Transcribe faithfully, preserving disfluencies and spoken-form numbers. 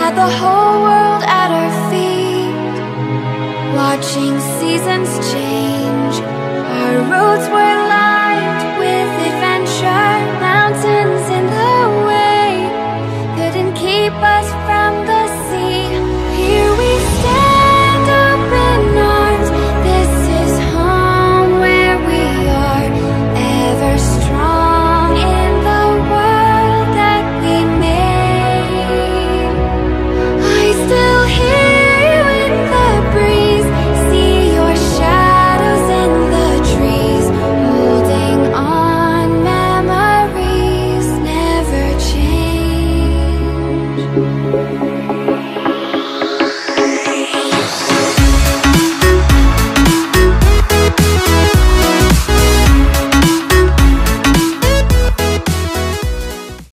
had the whole world at our feet, watching seasons change. Our roads were